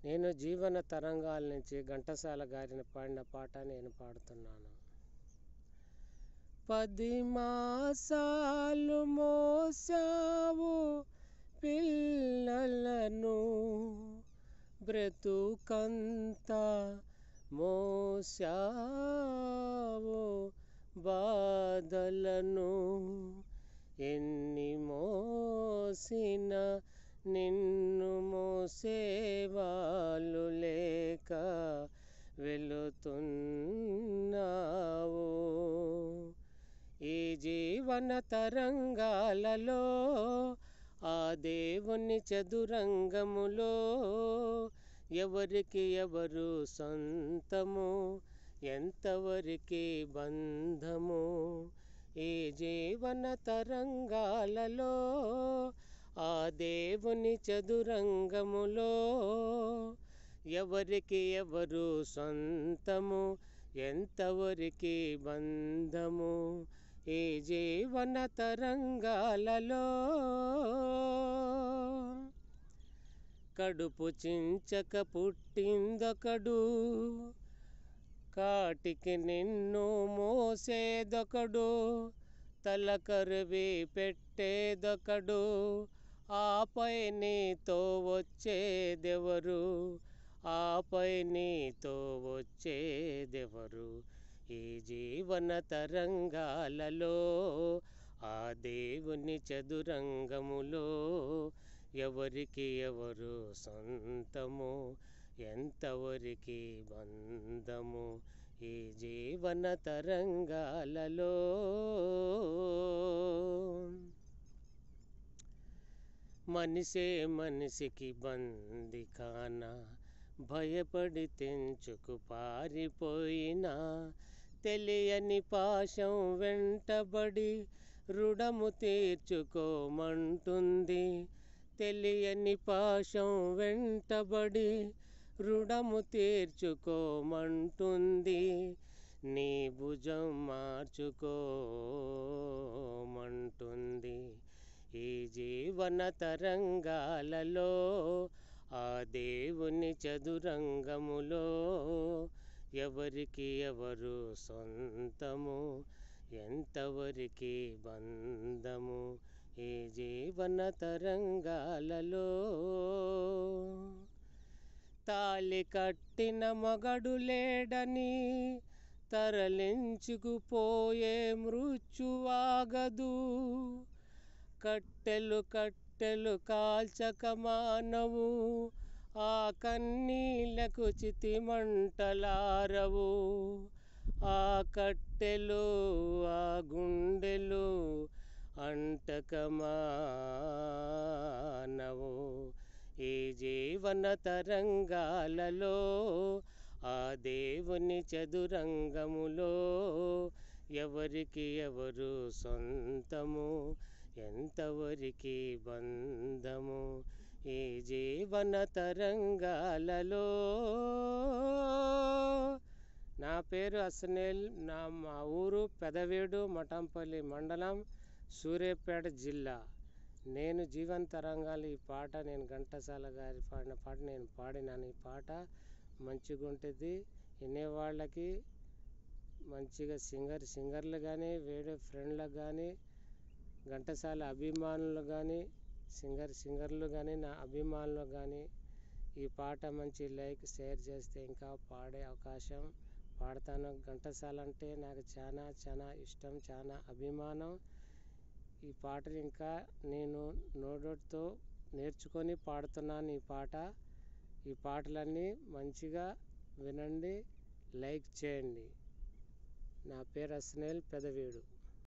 నేను జీవన తరంగాల నుంచి ఘంటసాల గారిని పాడిన పాట నేను పాడుతున్నాను. 10 మాసాలు మోసావు పిల్లలను, బ్రతుకంతా మోసావు బాధలను, ఎన్ని మోసిన నిన్ను మోసేవాళ్ళు లేక వెళుతున్నావు. ఈ జీవన తరంగాలలో ఆ దేవుని చదురంగములో ఎవరికి ఎవరు సొంతము, ఎంతవరికి బంధము. ఈ జీవన తరంగాలలో ఆ దేవుని చదురంగములో ఎవరికి ఎవరు సొంతము, ఎంతవరికి బంధము. ఈ జీవన తరంగాలలో కడుపు చించక పుట్టిందొకడు, కాటికి నిన్ను మోసేదొకడు, తలకరువి పెట్టేదొకడు, ఆపై నీతో వచ్చేదెవరు, ఆపై నీతో వచ్చేదెవరు. ఈ జీవన తరంగాలలో ఆ దేవుని చదురంగములో ఎవరికి ఎవరు సొంతము, ఎంతవరికి బంధము. ఈ జీవన తరంగాలలో మనిషే మనిషికి బందికాన, భయపడి తెంచుకు పారిపోయినా, తెలియని పాశం వెంటబడి రుణము తీర్చుకోమంటుంది. తెలియని పాశం వెంటబడి రుణము తీర్చుకోమంటుంది. నీ భుజం మార్చుకోమంటుంది. ఈ జీవన తరంగాలలో ఆ దేవుని చదురంగములో ఎవరికి ఎవరు సొంతము, ఎంతవరికి బంధము. ఈ జీవన తరంగాలలో తాళి కట్టిన మగడు లేడని తరలించుకుపోయే మృత్యువాగదు. కట్టెలు కట్టెలు కాల్చక మానవు, ఆ కన్నీళ్లకు చితిమంటలారవు. ఆ కట్టెలు ఆ గుండెలు అంటక మానవు. ఈ జీవన తరంగాలలో ఆ దేవుని చదురంగములో ఎవరికి ఎవరు సొంతము, ఎంతవరికి బంధము. ఈ జీవన తరంగాలలో. నా పేరు అస్నేల్, మా ఊరు పెదవేడు, మఠంపల్లి మండలం, సూర్యాపేట జిల్లా. నేను జీవన తరంగాలు ఈ పాట నేను ఘంటసాల గారి పాడిన పాట నేను పాడినాను. ఈ పాట మంచిగా ఉంటుంది, వినేవాళ్ళకి మంచిగా సింగర్లు కానీ, వేరే ఫ్రెండ్లకు కానీ, ఘంటసాల అభిమానులు కానీ, సింగర్లు కానీ, నా అభిమానులు కానీ ఈ పాట మంచి లైక్ షేర్ చేస్తే ఇంకా పాడే అవకాశం పాడతాను. ఘంటసాల అంటే నాకు చాలా ఇష్టం, చాలా అభిమానం. ఈ పాటలు ఇంకా నేను నోటితో నేర్చుకొని పాడుతున్నాను. ఈ పాటలన్నీ మంచిగా వినండి, లైక్ చేయండి. నా పేరు అస్నేల్, పెదవేడు.